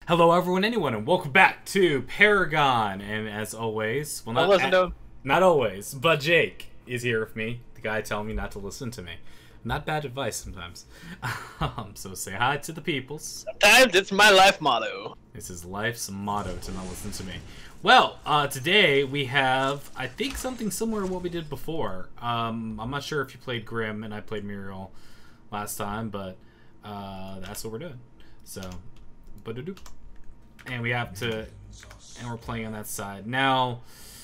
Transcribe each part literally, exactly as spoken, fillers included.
Hello, everyone, anyone, and welcome back to Paragon. And as always, well, Don't not listen to him. not always, but Jake is here with me. The guy telling me not to listen to me. Not bad advice sometimes. um, so say hi to the peoples. Sometimes it's my life motto. This is life's motto to not listen to me. Well, uh, today we have, I think, something similar to what we did before. Um, I'm not sure if you played Grim and I played Muriel last time, but uh, that's what we're doing. So, ba-da-doop. And we have to, and we're playing on that side. Now,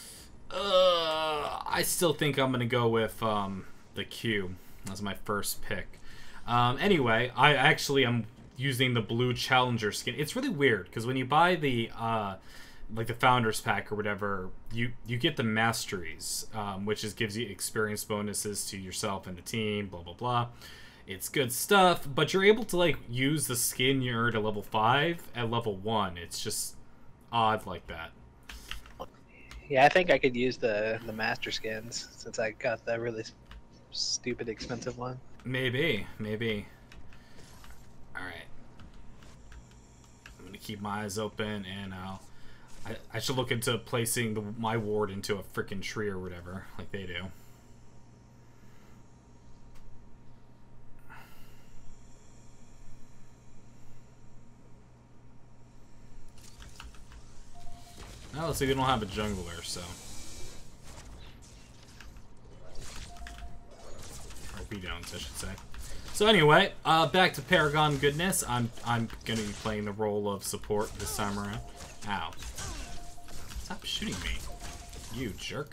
uh, I still think I'm going to go with um, the Q as my first pick. Um, anyway, I actually am using the blue Challenger skin. It's really weird, because when you buy the, uh, like the Founders Pack or whatever, you, you get the Masteries, um, which is, gives you experience bonuses to yourself and the team, blah, blah, blah. It's good stuff, but you're able to like use the skin you earned at level five at level one. It's just odd like that. Yeah, I think I could use the the master skins since I got the really stupid expensive one. Maybe, maybe. All right. I'm gonna keep my eyes open, and I'll. I, I should look into placing the, my ward into a freaking tree or whatever, like they do. Oh, let's see, we don't have a jungler, so. Or we don't, I should say. So anyway, uh, back to Paragon goodness. I'm I'm gonna be playing the role of support this time around. Ow. Stop shooting me, you jerk.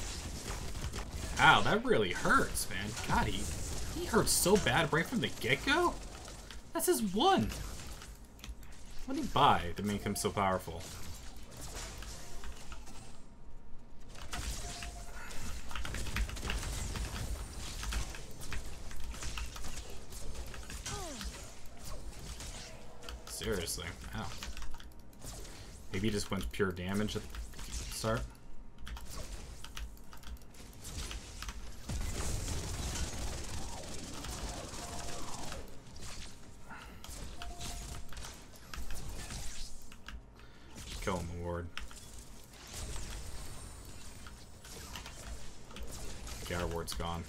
Ow, that really hurts, man. God, he, he hurts so bad right from the get-go? That's his one. What did he buy to make him so powerful? Seriously, ow. Maybe he just went pure damage at the start. Kill him, the ward. Okay, our ward's gone.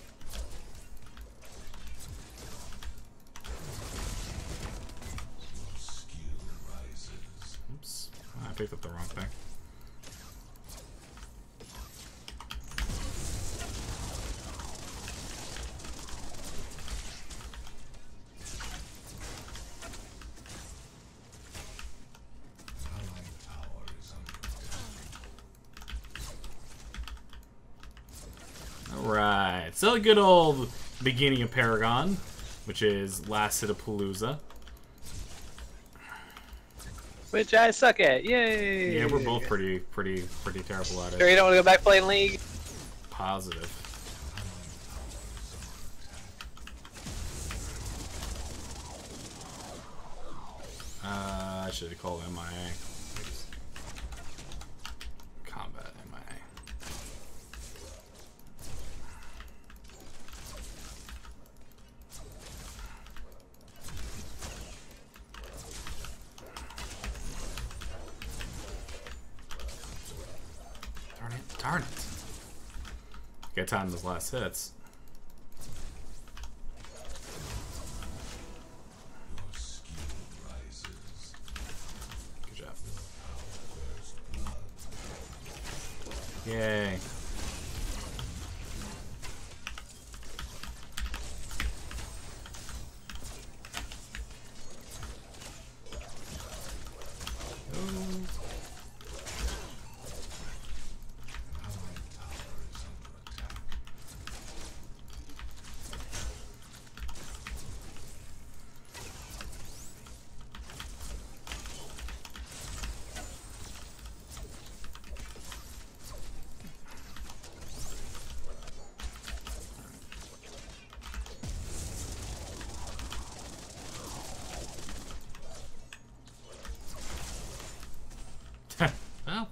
Oops. I picked up the wrong thing. Alright, so a good old beginning of Paragon, which is last hit of Palooza. Which I suck at. Yay! Yeah, we're both pretty, pretty, pretty terrible at it. Sure you don't want to go back playing League? Positive. Uh, I should have called M I A. Combat M I A. Darn it, darn it. Got time those last hits. Good job. Yay. Well.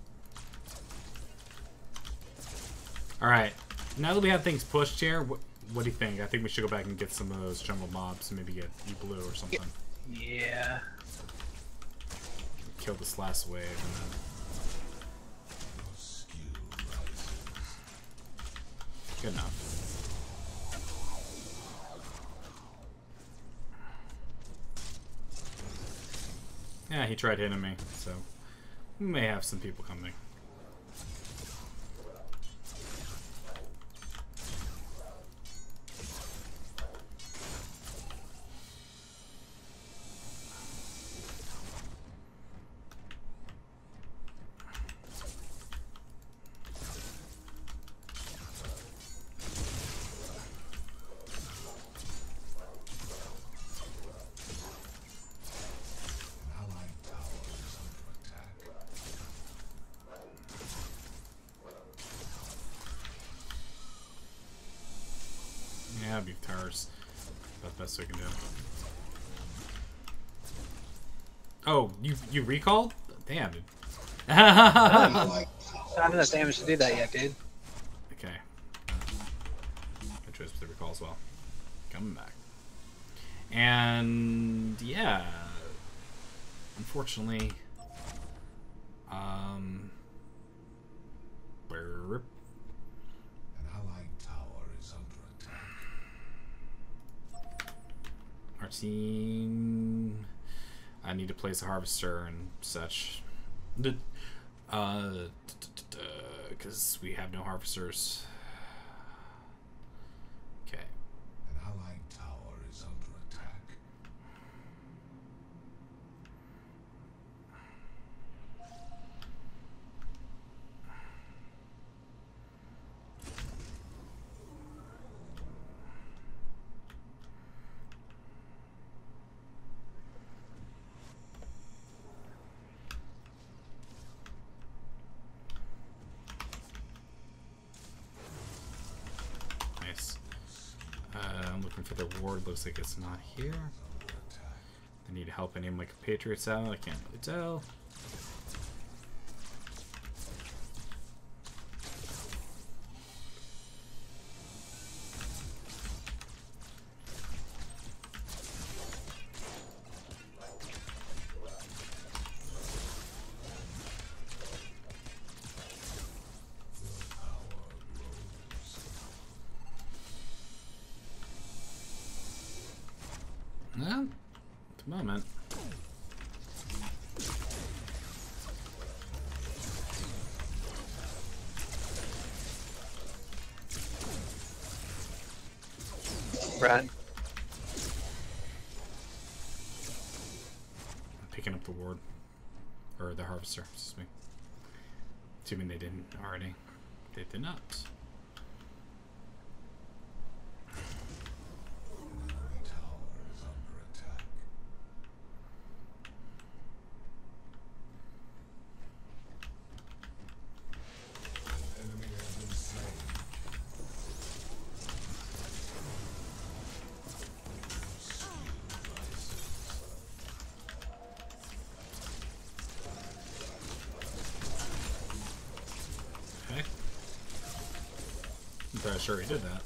Alright, now that we have things pushed here, what do you think? I think we should go back and get some of those jungle mobs and maybe get you blue or something. Yeah. Kill this last wave and then... Good enough. Yeah, he tried hitting me, so we may have some people coming. Yeah, beef towers. That's the best we can do. Oh, you you recalled? Damn, dude. I don't have enough damage to do that yet, dude. Okay. Good choice with the recall as well. Coming back. And yeah. Unfortunately. Um burp. Our team. I need to place a harvester and such. The, uh, because we have no harvesters. Okay. An allied tower is under attack. For the ward, looks like it's not here. I need help any of my compatriots out. I can't really tell. Well, at the moment. Right. I'm picking up the ward. Or the harvester, excuse me. Assuming they didn't already. They did not. I'm pretty sure he did that.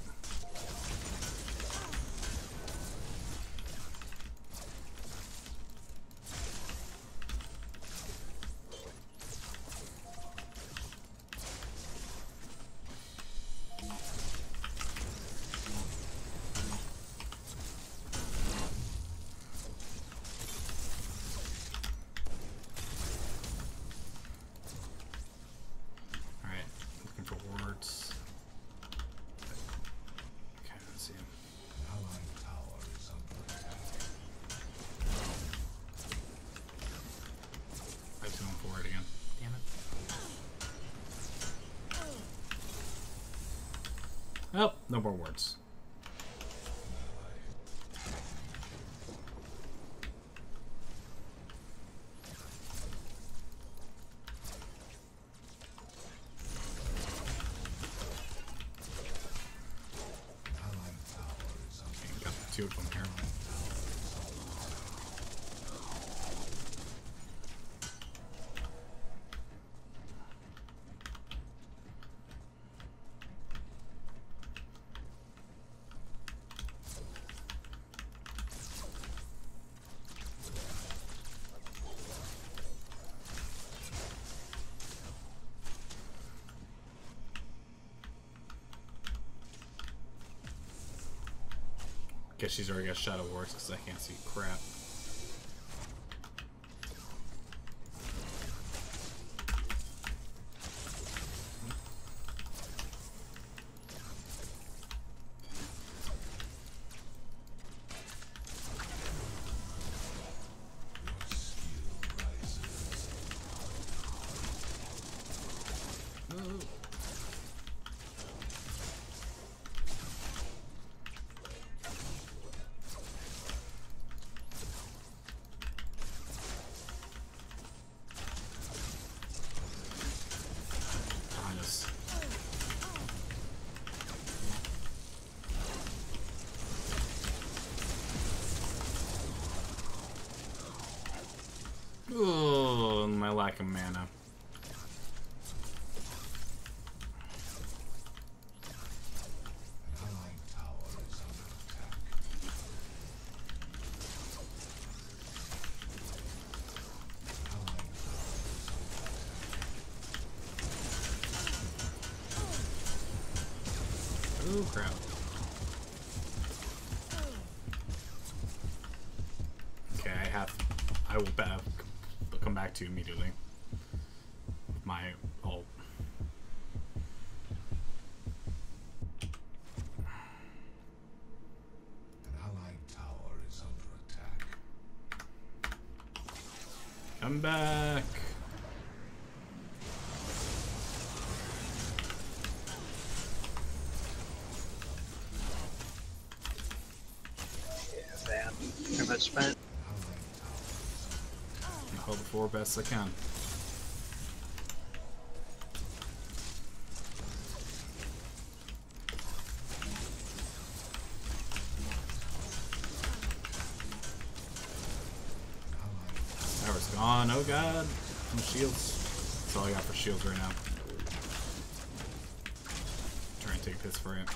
Alright, looking for wards. Oh, no more words. Okay, got two of them here. Guess she's already got Shadow Wars because I can't see crap. Oh, my lack of mana. Oh crap. Okay, I have. I will back. Come back to you immediately. My ult. An allied tower is under attack. Come back. Yeah, Sam. Pretty much spent. Hold the floor best I can. Power's gone. Oh god. No shields. That's all I got for shields right now. Try and take this for you.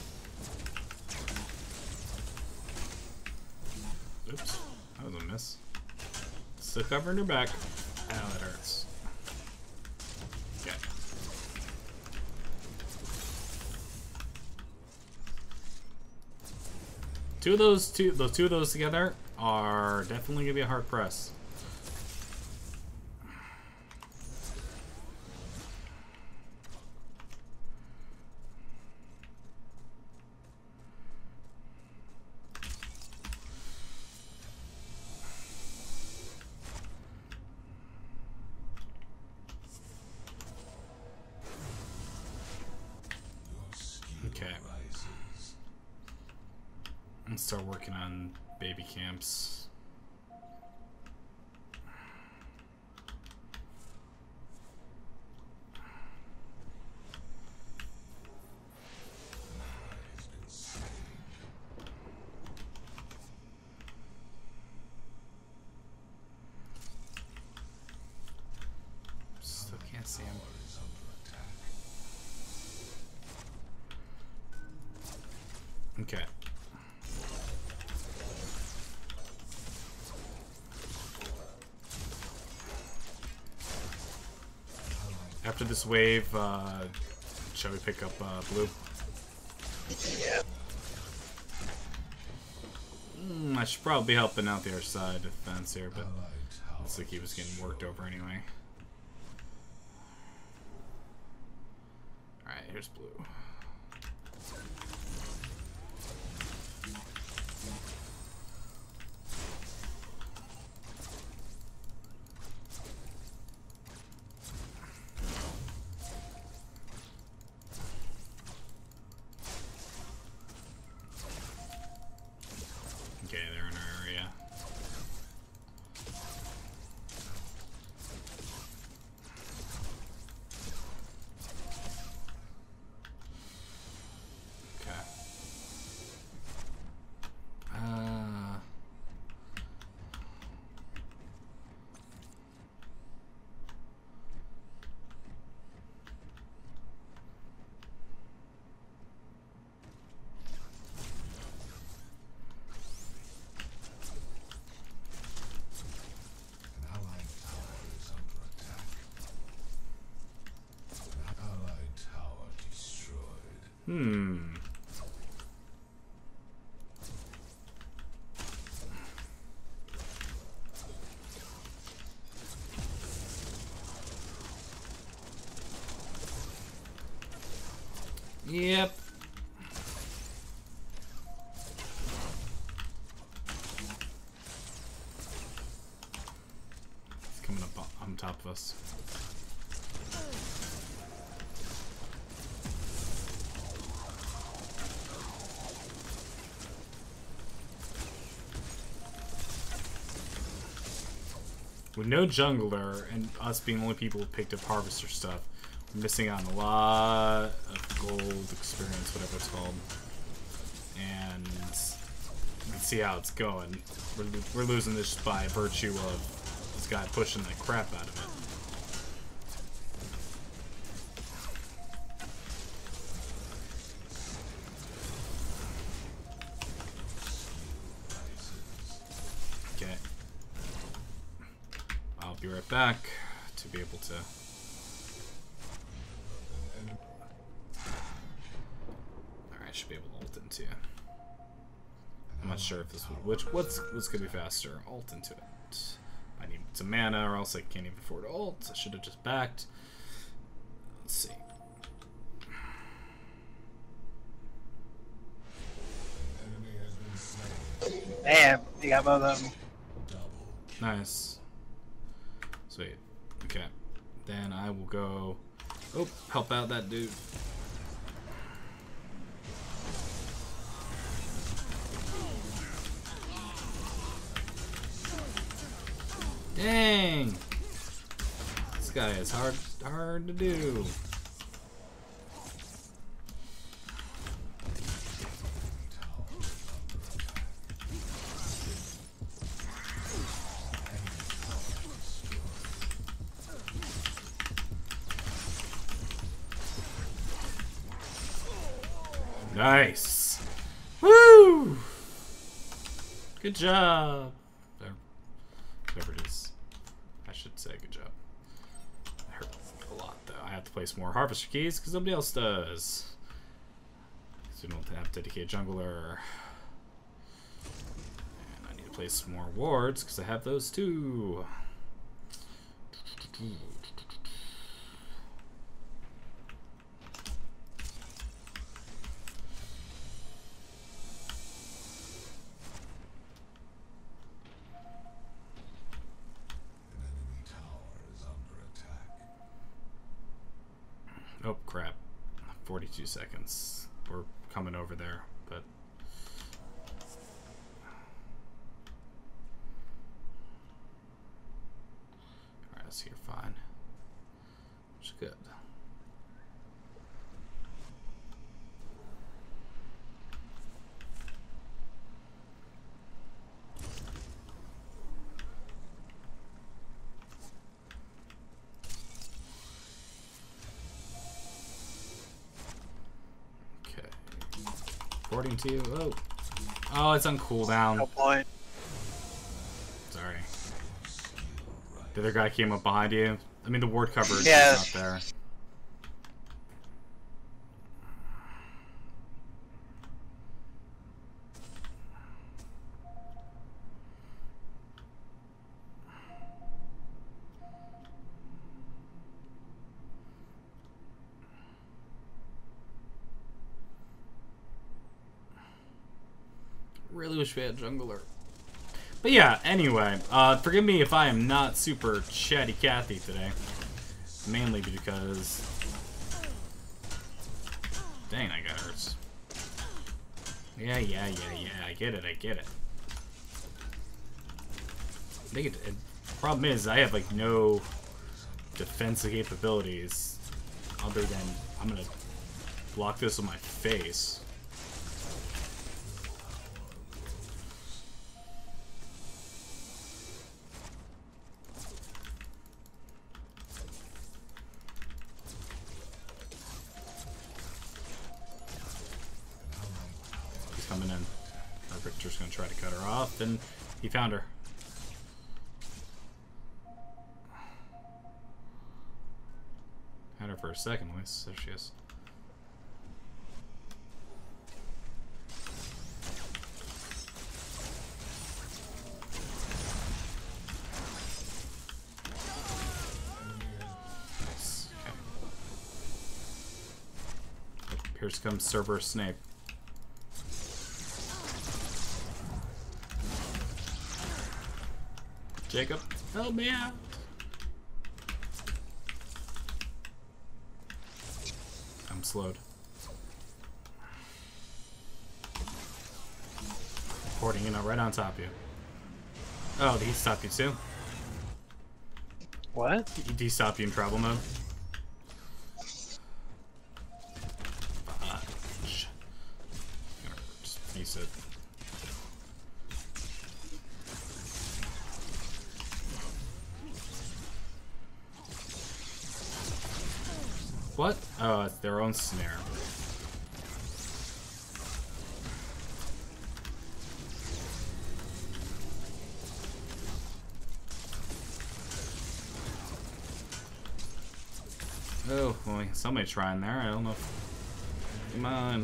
Oops. That was a miss. Still covering her back. Ow, that hurts. Okay. Two of those two those two of those together are definitely gonna be a hard press. Okay. Let's start working on baby camps. Still can't see him. Okay. After this wave, uh, shall we pick up uh, blue? Yeah. Mm, I should probably be helping out the other side defense here, but looks like he was getting worked over anyway. Alright, here's blue. Okay, they're in our area. Okay. Uh... An allied tower is under attack. An allied tower destroyed. Hmm. Yep. It's coming up on top of us. With no jungler and us being the only people who picked up harvester stuff, we're missing out on a lot of gold experience, whatever it's called. And you can see how it's going. We're, we're losing this by virtue of this guy pushing the crap out of it. Okay. I'll be right back to be able to... Alright, I should be able to ult into. I'm not sure if this would... Which, what's, what's gonna be faster? Ult into it. I need some mana or else I can't even afford ult. I should have just backed. Let's see. Damn, you got both of them. Nice. Sweet. Okay. Then I will go... Oh, help out that dude. Dang! This guy is hard, hard to do. Nice! Woo! Good job! There. Whatever it is. I should say good job. It hurt a lot though. I have to place more harvester keys because nobody else does. So we don't have dedicated jungler. And I need to place more wards because I have those too. Oh crap. forty-two seconds. We're coming over there, but alright, so you're fine. Which is good. According to you, oh, oh, it's on cooldown. No point. Sorry. The other guy came up behind you. I mean, the ward coverage Yeah. is not there. Really wish we had jungler. But yeah, anyway, uh, forgive me if I am not super chatty Cathy today. Mainly because... Dang, that guy hurts. Yeah, yeah, yeah, yeah, I get it, I get it. I think it, it, the problem is, I have like no defensive capabilities other than I'm gonna block this with my face. Coming in. Our Victor's gonna try to cut her off, and he found her. Had her for a second, at least. There she is. Nice. Okay. Here comes Cerberus Snape. Jacob, help me out. I'm slowed. Porting in right on top of you. Oh, did he stop you too? What? Did he stop you in travel mode? Fudge. Just face it. What? Oh, it's their own snare. Oh, well, somebody trying there. I don't know if... Come on.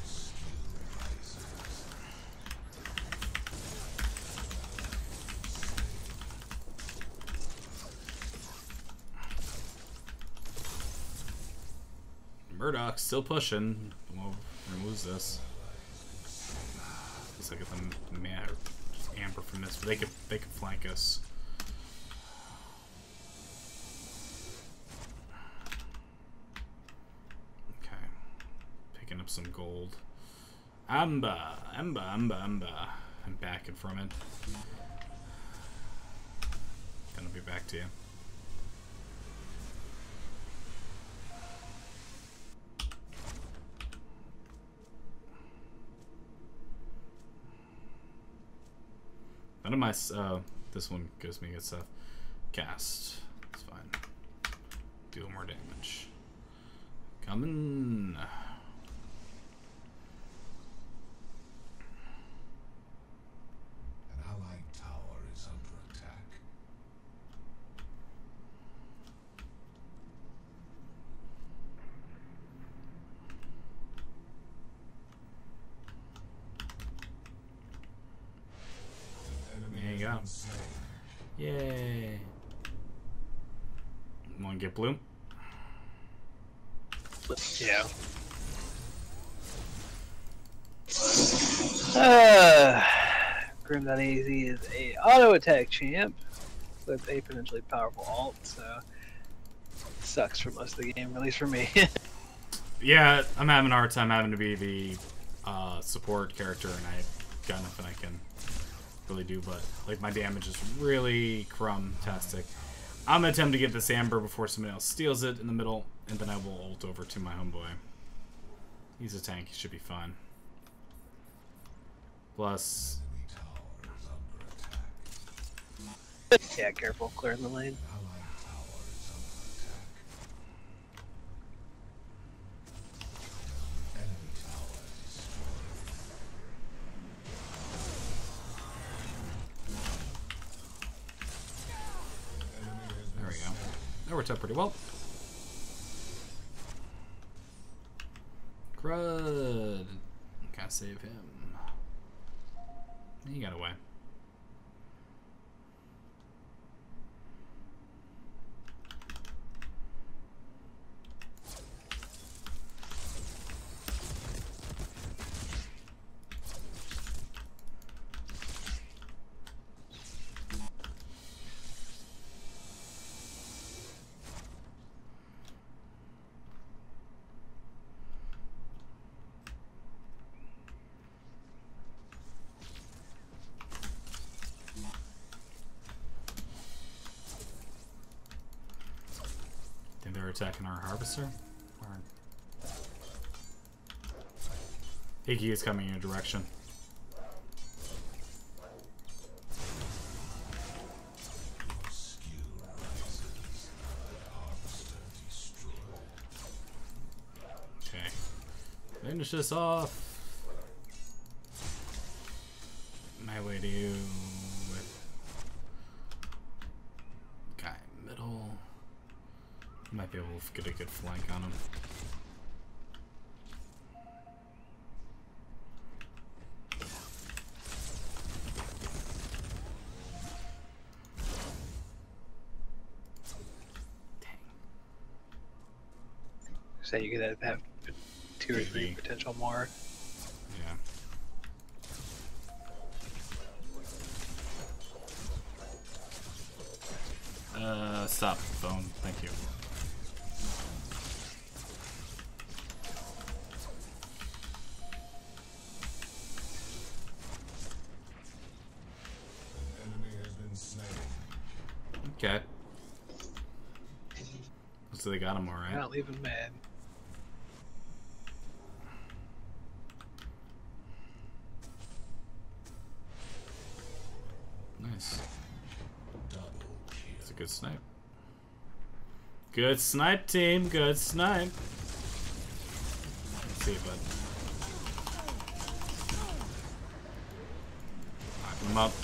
Murdoch's still pushing. Well, we're gonna lose this. Looks like it's a man or amber from this, but they could they could flank us. Okay, picking up some gold. Amba, amba, amba, amba. I'm backing from it. Gonna be back to you. None of my, uh, this one gives me good stuff. Cast. It's fine. Deal more damage. Coming. An allied tower is under attack. There you go. Yay. Want to get blue? Yeah. Uh, Grim.az is a auto attack champ with a potentially powerful ult, so it sucks for most of the game, at least for me. Yeah, I'm having a hard time having to be the uh, support character, and I got nothing I can really do, but like my damage is really crumb-tastic. I'm gonna attempt to get this amber before somebody else steals it in the middle, and then I will ult over to my homeboy. He's a tank, he should be fine. Plus, Enemy tower is under attack. Yeah, careful, clearing the lane. An allied tower is under attack. Enemy tower destroyed. Enemy has been there we go. slain. That worked out pretty well. Crud. Gotta save him. He got away. Think they're attacking our harvester? Or... Iggy is coming in your direction. Your skill rises. Harvester destroyed. Okay. Finish this off. My way to you with guy middle. Might be able to get a good flank on him. So you could have two or three potential more. Yeah. Uh, stop, phone. Thank you. Okay. So they got him alright. Not leaving mad. Nice. It's a good snipe. Good snipe, team. Good snipe. Let's see, bud. Lock him up.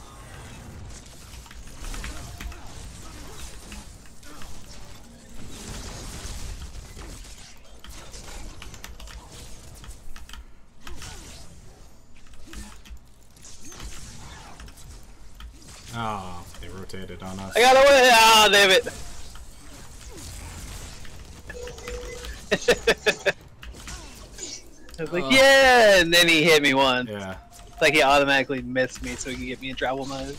Oh, they rotated on us. I got away! Oh, damn it! I was like, Oh. yeah! And then he hit me once. Yeah. It's like he automatically missed me so he could get me in travel mode.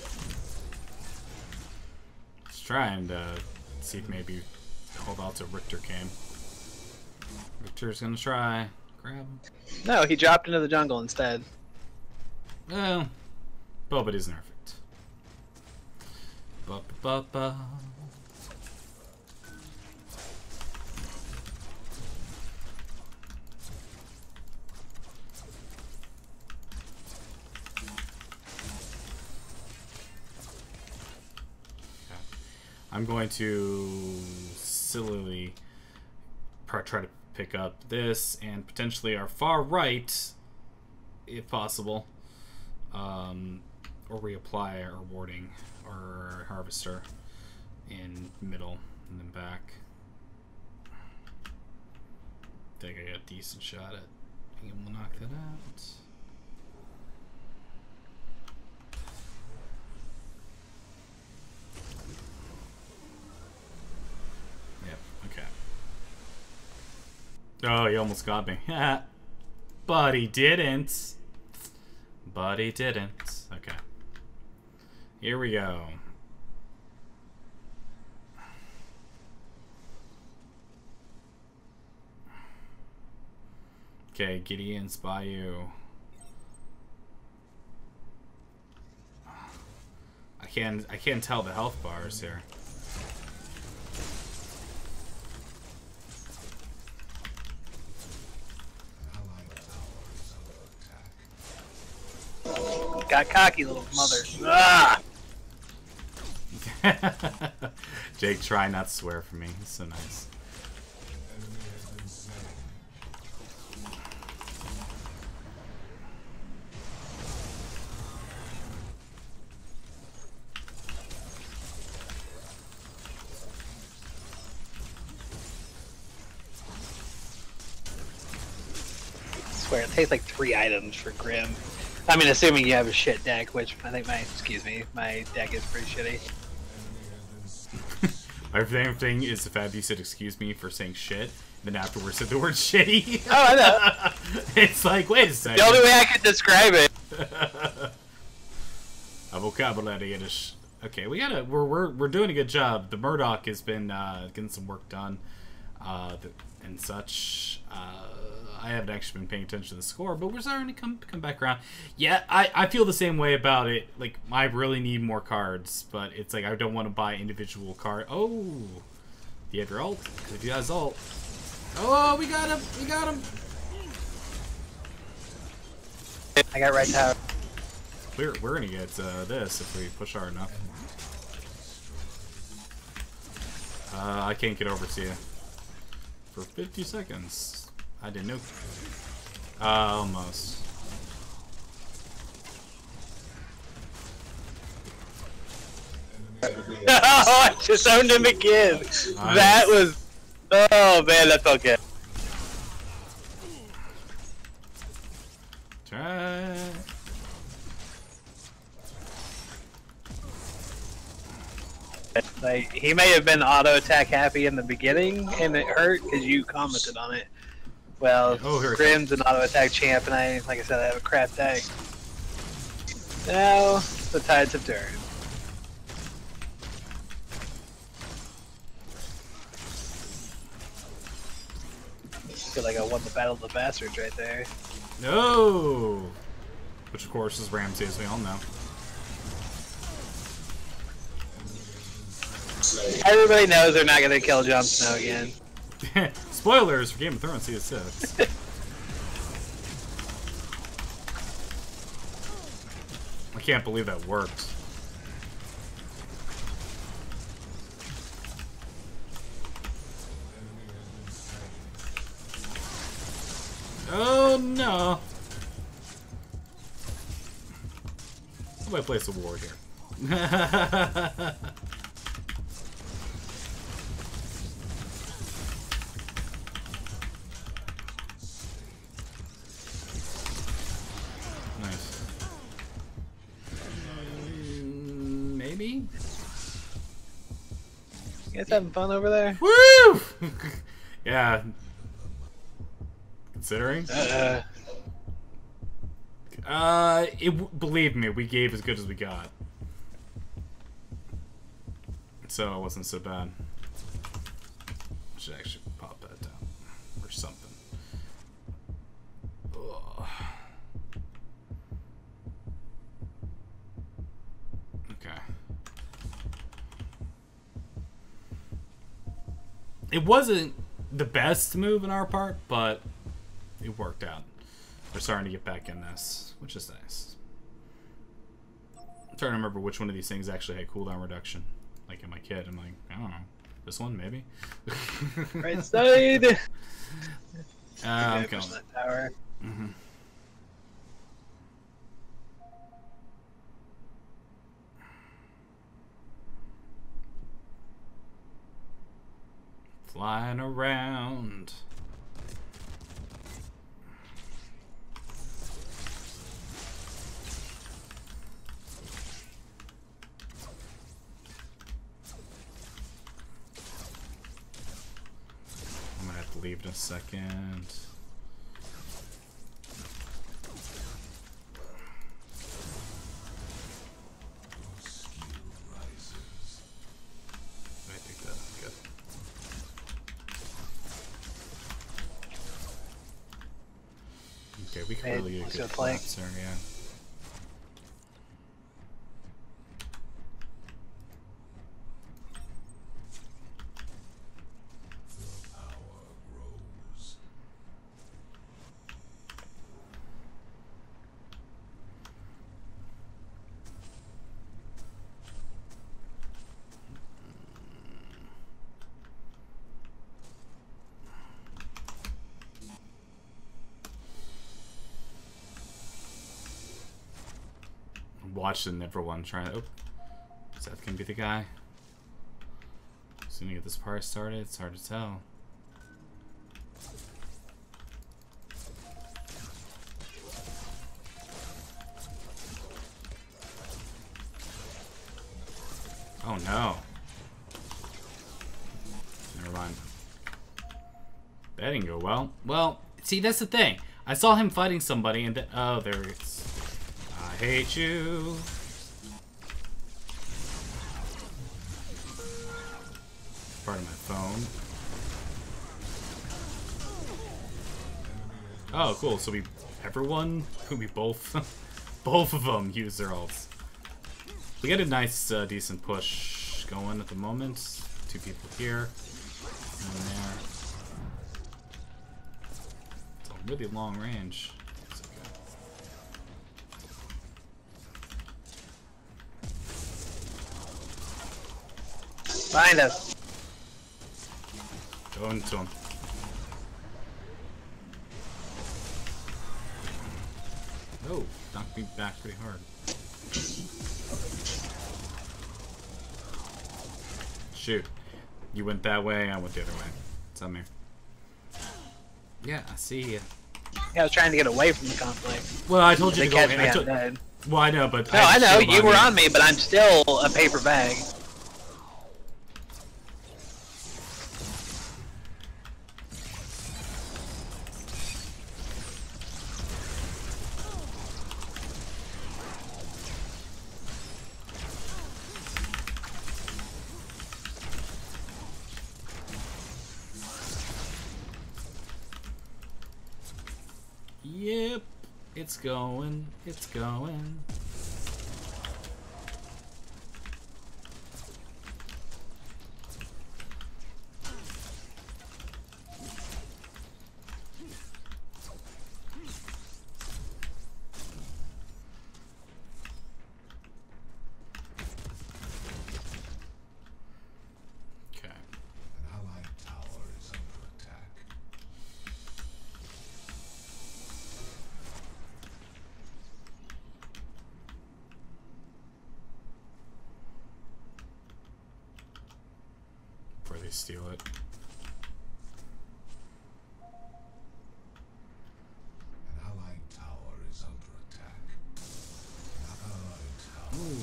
Let's try and uh, see if maybe hold out till Richter came. Richter's gonna try. Grab him. No, he dropped into the jungle instead. Well, Boba is nerfed. Ba ba ba. I'm going to sillily try to pick up this and potentially our far right, if possible, um, or reapply our warding or harvester in middle and then back. I think I got a decent shot at being able to knock that out. Oh, he almost got me. But he didn't. But he didn't. Okay. Here we go. Okay, Gideon's Bayou. I can't I can't tell the health bars here. Got cocky, little mother. Ah! Jake, try not to swear for me. It's so nice. I swear, it takes like three items for Grim. I mean, assuming you have a shit deck, which I think my, excuse me, my deck is pretty shitty. My favorite thing is the fact you said excuse me for saying shit, then afterwards said the word shitty. Oh, I know. It's like, wait a second. The only way I could describe it. A vocabulary is okay. We gotta. We're we're we're doing a good job. The Murdoch has been uh, getting some work done, uh, and such. Uh, I haven't actually been paying attention to the score, but we're starting to come come back around. Yeah, I, I feel the same way about it. Like, I really need more cards, but it's like I don't want to buy individual card. Oh, do you have your ult? Because if you have his ult, oh, we got him! We got him! I got right tower. We're we're gonna get uh, this if we push hard enough. Uh, I can't get over to you for fifty seconds. I didn't know. Uh, almost. Oh, I just owned him again. Nice. That was. Oh man, that felt good. Try. Like, he may have been auto attack happy in the beginning, and it hurt because you commented on it. Well, Oh, here it Grim's an auto attack champ, and I, like I said, I have a crap deck. Now the tides have turned. I feel like I won the battle of the bastards right there. No! Which, of course, is Ramsey, as we all know. Everybody knows they're not gonna kill Jon Snow again. Spoilers for Game of Thrones Season six. I can't believe that worked. Oh no! How do I place a war here? Nice. Mm, maybe? You guys having fun over there? Woo! Yeah. Considering? Uh, Uh, it, believe me, we gave as good as we got. So it wasn't so bad. I should actually pop that down. Or something. Ugh. Okay. It wasn't the best move on our part, but it worked out. We're starting to get back in this, which is nice. I'm trying to remember which one of these things actually had cooldown reduction. Like in my kid, I'm like, I don't know. This one, maybe? right side! uh, I'm Okay, killing it. that tower. Mm-hmm. Flying around. I'm gonna have to leave in a second. I think that's good. Okay, we can Hey, really get a let's good go flank. collapse there, yeah. The power grows. Watch the Neverone try to. Oh, is that gonna be the guy? As soon as we get this part started, it's hard to tell. Oh no. Never mind. That didn't go well. Well, see, that's the thing. I saw him fighting somebody and then. Oh, there it is. I hate you. Part of my phone. Oh, cool. So we, everyone, we both, both of them use their ults. We got a nice, uh, decent push going at the moment. Two people here, one there. It's a really long range. It's okay. Find us. Go into him. Oh, knocked me back pretty hard. Shoot. You went that way, I went the other way. It's on me. Yeah, I see you. Yeah, I was trying to get away from the conflict. Well, I told you They to go catch in. me, I I'm told- dead. Well, I know, but No, I, I had know, shield you were me. on me, but I'm still a paper bag. Yep, it's going, it's going. They steal it. An allied tower is under attack. An allied tower is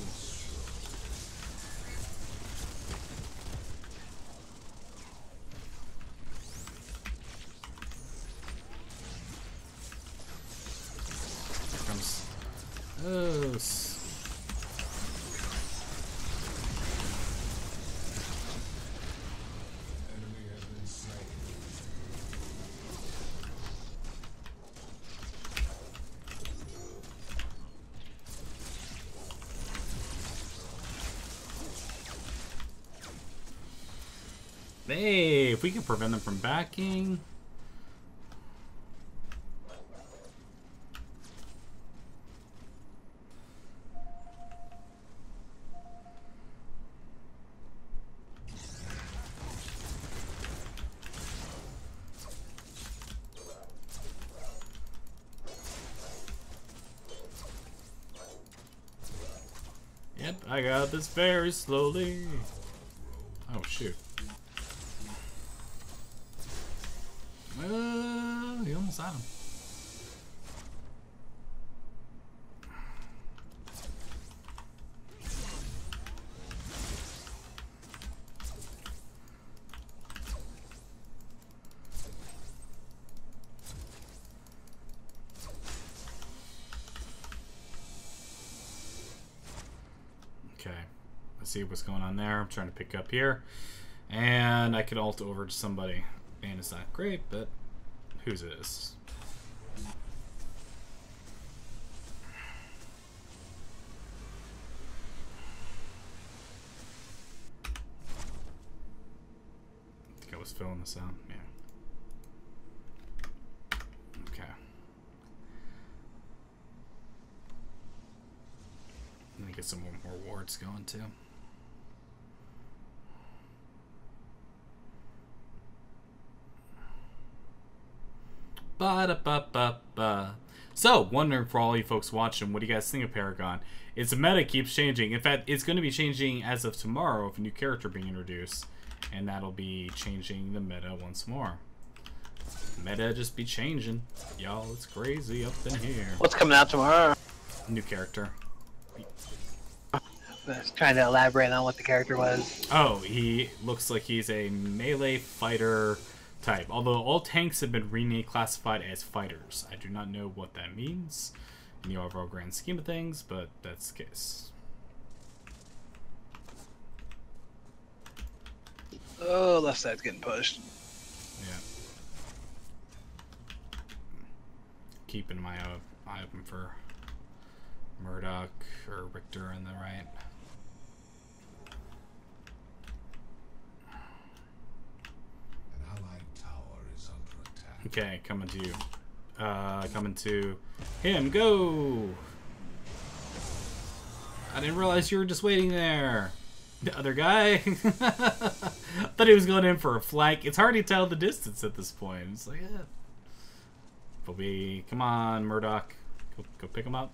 Here comes. Oh. s- Hey, if we can prevent them from backing. Yep, I got this very slowly. Oh, shoot. Uh, he almost had him. Okay, let's see what's going on there. I'm trying to pick up here, and I could ult over to somebody. And it's not great, but whose it is? I think I was filling this out. Yeah. Okay. Let me get some more, more wards going too. Ba-da-ba-ba-ba. So, wondering for all you folks watching, what do you guys think of Paragon? Its meta keeps changing. In fact, it's going to be changing as of tomorrow with a new character being introduced. And that'll be changing the meta once more. Meta just be changing. Y'all, it's crazy up in here. What's coming out tomorrow? New character. I was trying to elaborate on what the character was. Oh, he looks like he's a melee fighter type. Although all tanks have been reclassified as fighters. I do not know what that means in the overall grand scheme of things, but that's the case. Oh, left side's getting pushed. Yeah. Keeping my eye open for Murdoch or Richter on the right. Okay, coming to you. Uh, coming to him. Go! I didn't realize you were just waiting there. The other guy? Thought he was going in for a flank. It's hard to tell the distance at this point. It's like, yeah. But we... Come on, Murdoch. Go, go pick him up.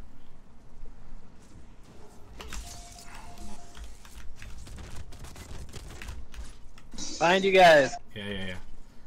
Find you guys. Yeah, yeah, yeah.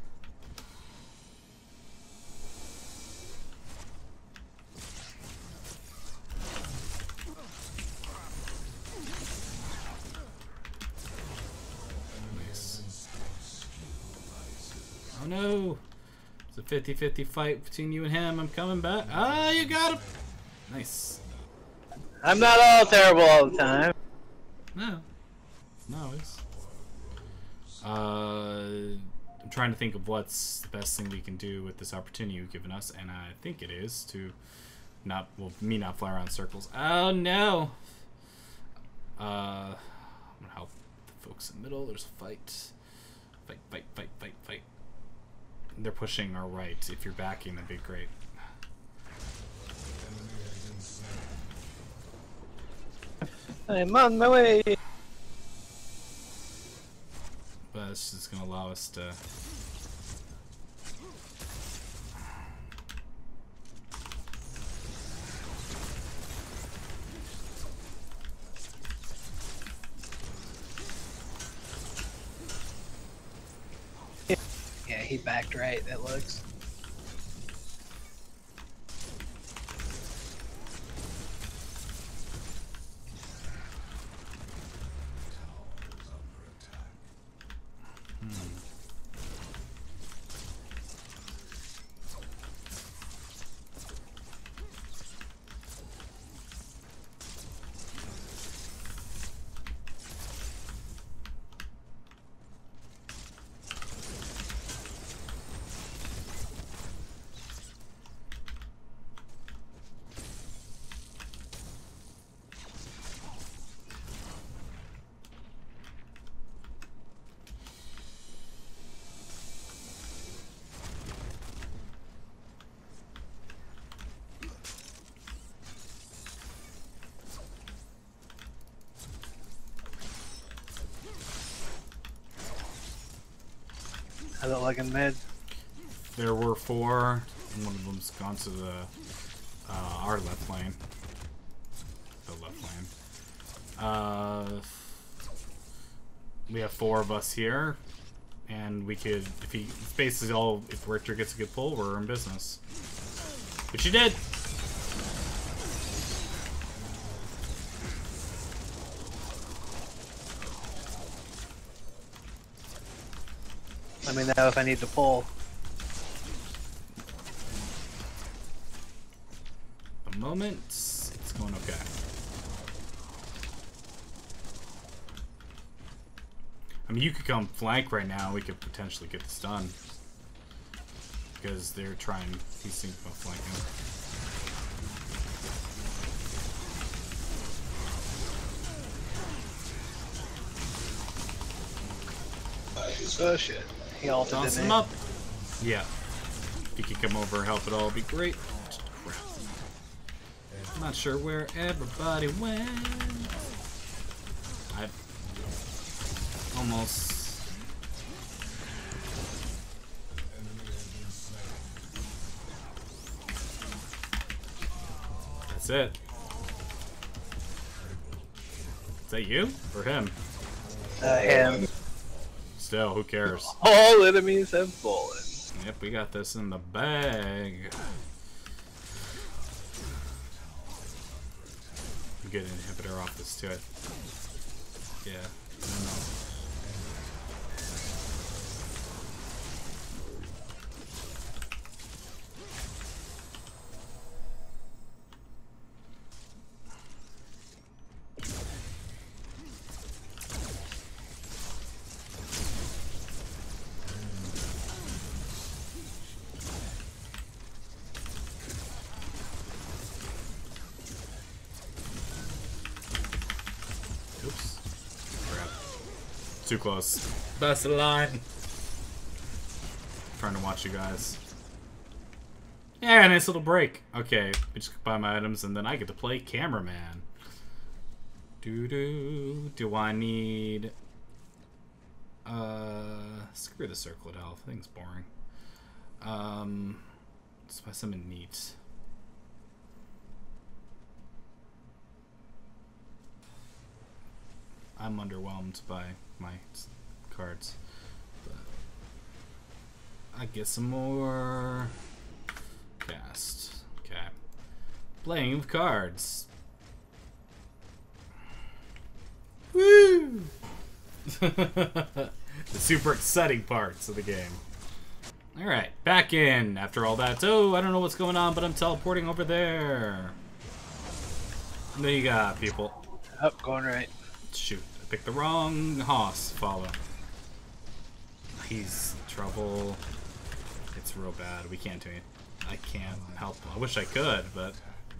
Oh no! It's a fifty fifty fight between you and him. I'm coming back. Ah, you got him! Nice. I'm not all terrible all the time. No. No, it's... Uh... trying to think of what's the best thing we can do with this opportunity you've given us, and I think it is to not, well, me not fly around circles. Oh no! Uh, I'm gonna help the folks in the middle. There's a fight. Fight, fight, fight, fight, fight. They're pushing our right. If you're backing, that'd be great. I'm on my way! But this is gonna allow us to... Yeah, he backed right, that looks. How's it looking mid? There were four, and one of them's gone to the uh, our left lane. The left lane. Uh, we have four of us here, and we could, if he, it's basically all, if Richter gets a good pull, we're in business. Which he did! Let me know if I need to pull. A moment, it's going okay. I mean, you could come flank right now. We could potentially get this done because they're trying. He's thinking about flanking. Oh shit. He ulted Toss in him it. up. Yeah. If he could come over and help at all, it'd be great. Crap. I'm not sure where everybody went. I almost. That's it. Is that you or him? Uh, him. Still, who cares? All enemies have fallen. Yep, we got this in the bag. Get an inhibitor off this too. Yeah, I don't know. Oops. Crap. Too close. Best of the line. Trying to watch you guys. Yeah, nice little break. Okay, we just buy my items and then I get to play cameraman. Doo doo. Do I need? Uh, screw the circle of health. I think it's boring. Um, let's buy something neat. I'm underwhelmed by my cards, but I get some more cast. Okay, playing with cards. Woo! The super exciting parts of the game. All right, back in after all that. Oh, I don't know what's going on, but I'm teleporting over there. There you got people. Up, going right. Shoot, I picked the wrong hoss. Follow. He's in trouble. It's real bad. We can't do it. I can't help. I wish I could, but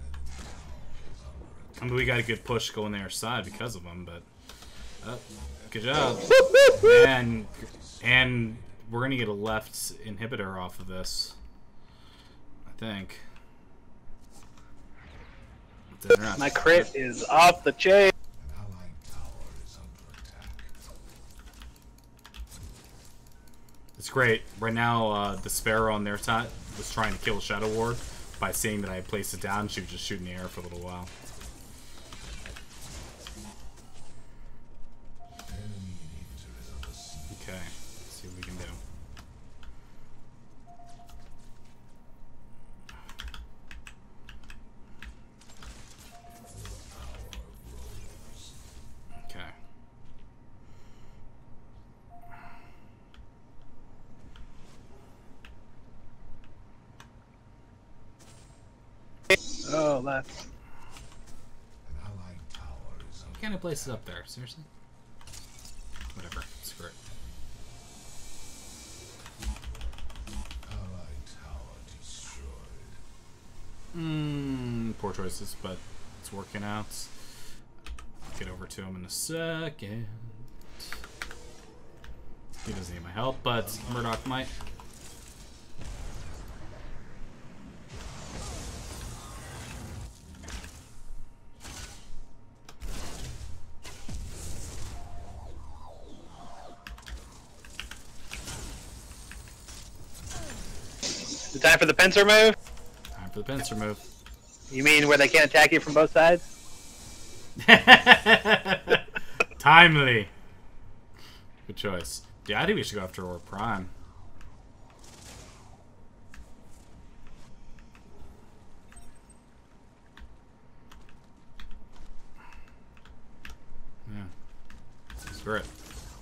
I mean, we got a good push going their side because of him. But oh, good job. And and we're gonna get a left inhibitor off of this. I think. My crit is off the chain. It's great. Right now, uh, the Sparrow on their side was trying to kill Shadow Ward by seeing that I had placed it down. She would just shoot in the air for a little while. Okay, let's see what we can do. Okay. Oh, left. What kind of place is up there? Seriously? Whatever. Screw it. Mmm, poor choices, but it's working out. I'll get over to him in a second. He doesn't need my help, but Murdoch might. Is it time for the pincer move? Time for the pincer move. You mean where they can't attack you from both sides? Timely. Good choice. Yeah, I think we should go after Aurora Prime. Yeah. Screw it.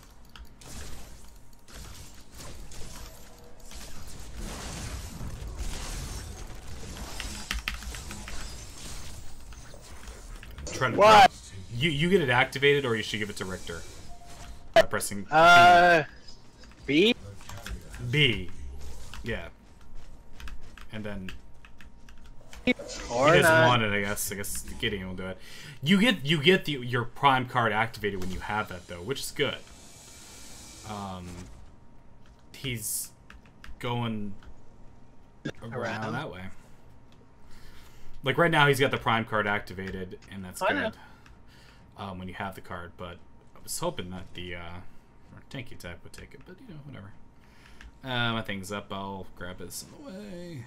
Trying to What? You you get it activated, or you should give it to Richter by pressing Uh, B. B. Yeah. And then Or he doesn't not. want it. I guess. I guess Gideon will do it. You get you get the your prime card activated when you have that though, which is good. Um, he's going around, Around. that way. Like right now, he's got the prime card activated, and that's I know. good um, when you have the card. But I was hoping that the uh, or tanky type would take it, but you know, whatever. Uh, my thing's up. I'll grab this in the way.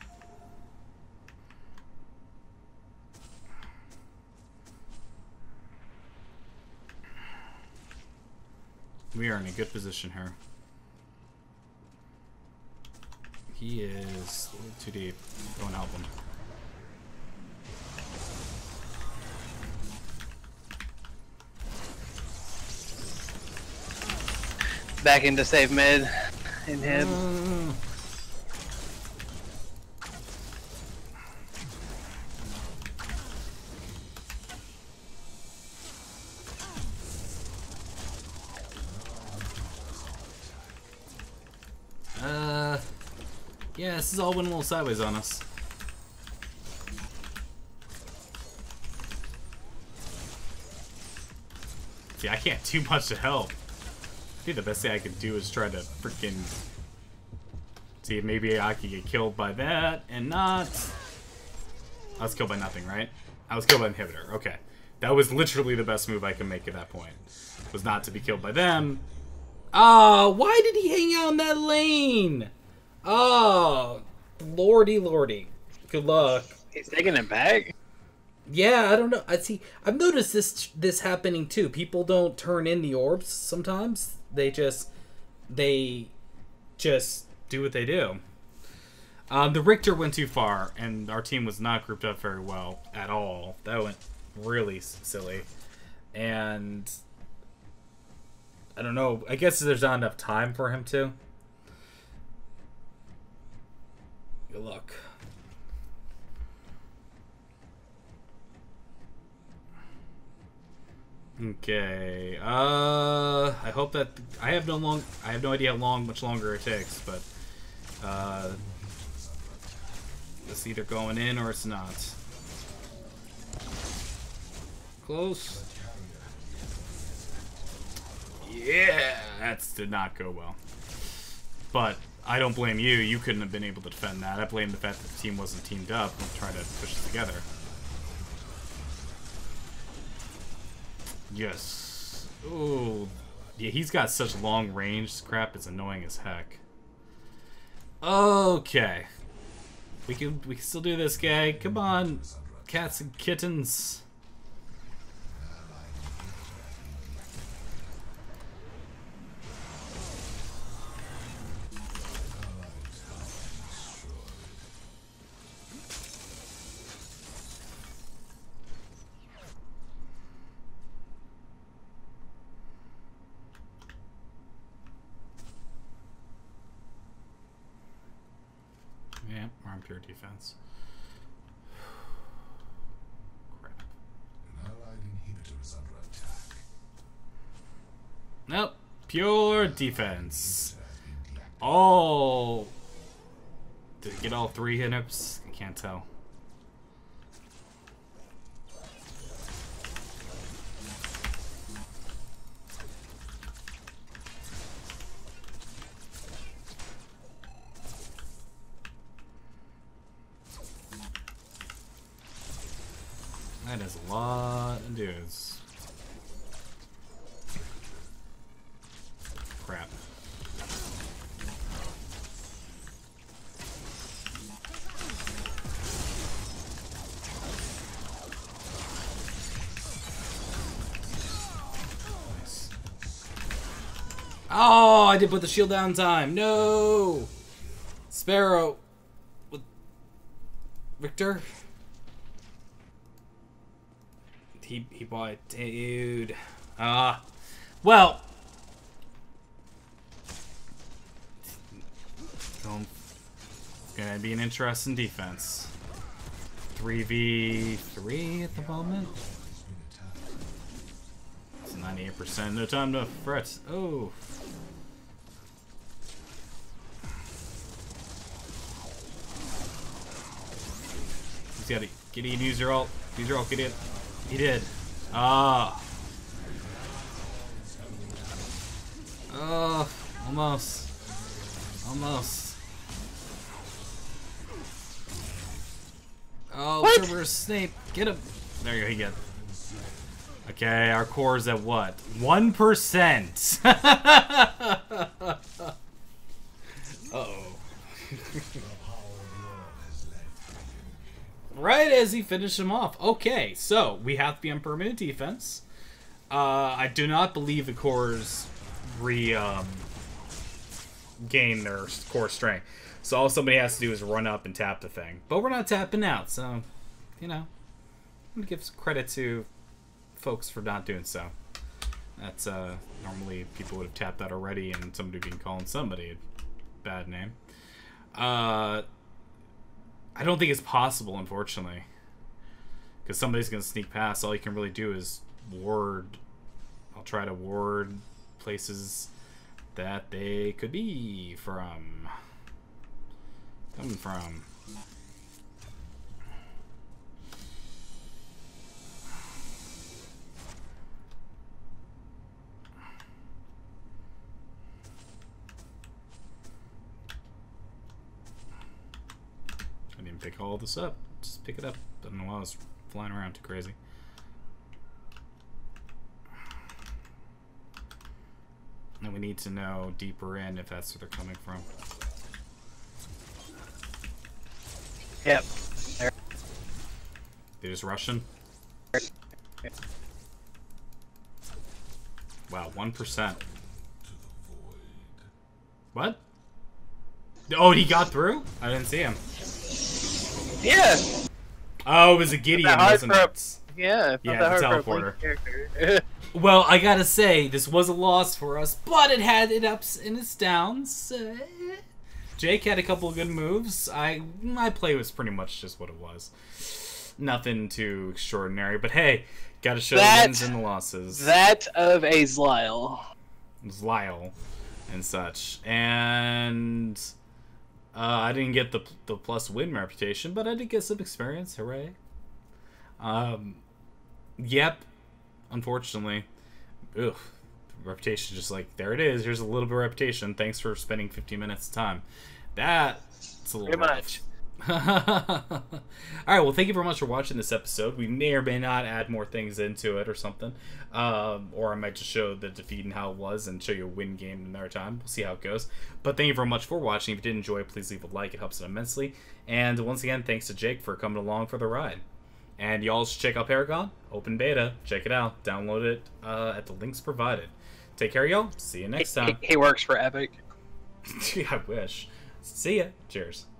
We are in a good position here. He is a little too deep. Go and help him. Back into save mid. In him. Mm. Uh, yeah, this is all went a little sideways on us. See, I can't do much to help. I think the best thing I could do is try to freaking see if maybe I could get killed by that and not. I was killed by nothing, right? I was killed by inhibitor. Okay, that was literally the best move I could make at that point. Was not to be killed by them. Oh, why did he hang out in that lane? Oh, lordy, lordy. Good luck. He's taking it back. Yeah, I don't know. I see. I've noticed this this happening too. People don't turn in the orbs sometimes. They just they just do what they do. Um, the Richter went too far, and our team was not grouped up very well at all. That went really s- silly, and I don't know. I guess there's not enough time for him to. Good luck. Okay. Uh, I hope that I have no long. I have no idea how long, much longer it takes, but uh, it's either going in or it's not. Close. Yeah, that did not go well. But I don't blame you. You couldn't have been able to defend that. I blame the fact that the team wasn't teamed up and trying to push it together. Yes. Ooh. Yeah, he's got such long range. This crap is annoying as heck. Okay. We can we can still do this, guy. Come on. Cats and kittens. Yeah, we're on pure defense. Crap. An allied inhibitor is under attack. Nope. Pure defense. Oh. Did it get all three hit-ups? I can't tell. That is a lot of dudes. Crap. Nice. Oh, I did put the shield down time. No! Sparrow. With Victor? He, he bought it, dude. Ah, uh, well. Um, it's gonna be an interesting defense. three v three at the moment. It's ninety-eight percent. No time to fret. Oh. He's gotta get in, use your ult. Use your ult, get in. He did. Ah. Oh, almost. Almost. Oh, Cerberus Snape. Get him. There you go, he get. Okay, our core is at what? one percent. Uh-oh. Right as he finished him off. Okay, so we have to be on permanent defense. Uh, I do not believe the cores re um, gain their core strength. So all somebody has to do is run up and tap the thing. But we're not tapping out, so you know, I'm gonna give credit to folks for not doing so. That's uh, normally people would have tapped that already, and somebody would be calling somebody a bad name. Uh. I don't think it's possible, unfortunately. Because somebody's going to sneak past. All you can really do is ward. I'll try to ward places that they could be from. Coming from. I didn't pick all this up. Just pick it up. I don't know why I was flying around too crazy. And we need to know deeper in if that's where they're coming from. Yep. They just rushing? Wow, one percent. What? Oh, he got through? I didn't see him. Yeah. Oh, it was a Gideon, wasn't it? Yeah, yeah, the teleporter. Well, I gotta say, this was a loss for us, but it had its ups and its downs. Uh, Jake had a couple of good moves. I my play was pretty much just what it was. Nothing too extraordinary, but hey, Gotta show That- the wins and the losses. That of a Ziyal. Ziyal and such. And uh, I didn't get the the plus win reputation, but I did get some experience. Hooray! Um, yep. Unfortunately, ugh, reputation just like there it is. Here's a little bit of reputation. Thanks for spending fifteen minutes of time. That's a little Pretty rough. much. Alright, well, thank you very much for watching this episode. We may or may not add more things into it or something. Um, or I might just show the defeat and how it was and show you a win game another time. We'll see how it goes. But thank you very much for watching. If you did enjoy, please leave a like. It helps it immensely. And once again, thanks to Jake for coming along for the ride. And y'all should check out Paragon. Open beta. Check it out. Download it uh, at the links provided. Take care, y'all. See you next time. He, he works for Epic. I wish. See ya. Cheers.